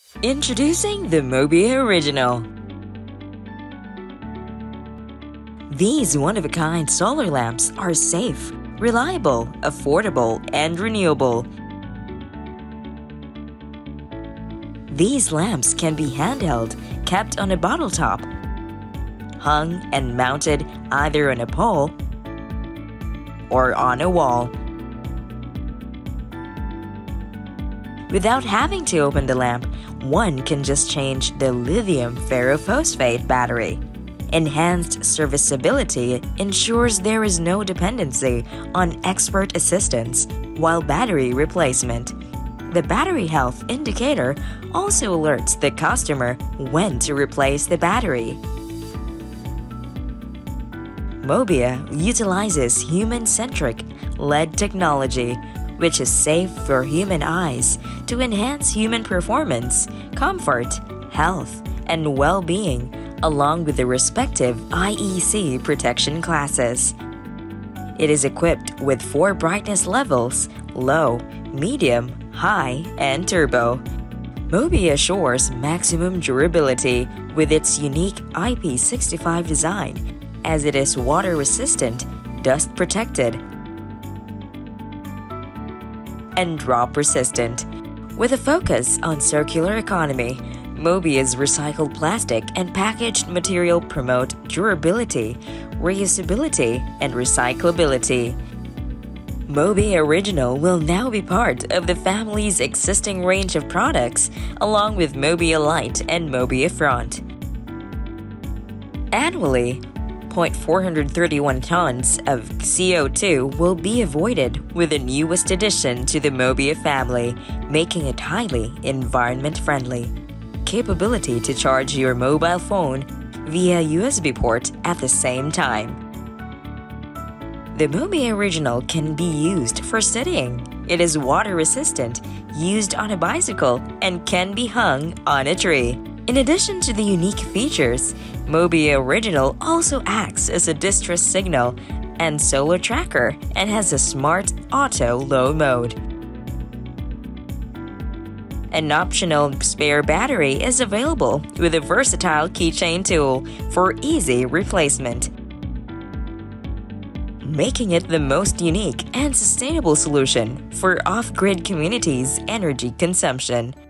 Introducing the Mobia Original. These one-of-a-kind solar lamps are safe, reliable, affordable, and renewable. These lamps can be handheld, kept on a bottle top, hung and mounted either on a pole or on a wall. Without having to open the lamp, one can just change the lithium ferrophosphate battery. Enhanced serviceability ensures there is no dependency on expert assistance while battery replacement. The battery health indicator also alerts the customer when to replace the battery. Mobia utilizes human-centric LED technology, which is safe for human eyes to enhance human performance, comfort, health, and well-being, along with the respective IEC protection classes. It is equipped with 4 brightness levels: low, medium, high, and turbo. Mobia assures maximum durability with its unique IP65 design, as it is water-resistant, dust-protected, and drop-resistant. With a focus on circular economy, Mobia's recycled plastic and packaged material promote durability, reusability, and recyclability. Mobia Original will now be part of the family's existing range of products, along with Mobia Light and Mobia Front. Annually, 431 tons of CO2 will be avoided with the newest addition to the Mobia family, making it highly environment-friendly. Capability to charge your mobile phone via USB port at the same time. The Mobia Original can be used for studying. It is water-resistant, used on a bicycle, and can be hung on a tree. In addition to the unique features, Mobia Original also acts as a distress signal and solar tracker and has a smart auto low mode. An optional spare battery is available with a versatile keychain tool for easy replacement, making it the most unique and sustainable solution for off-grid communities' energy consumption.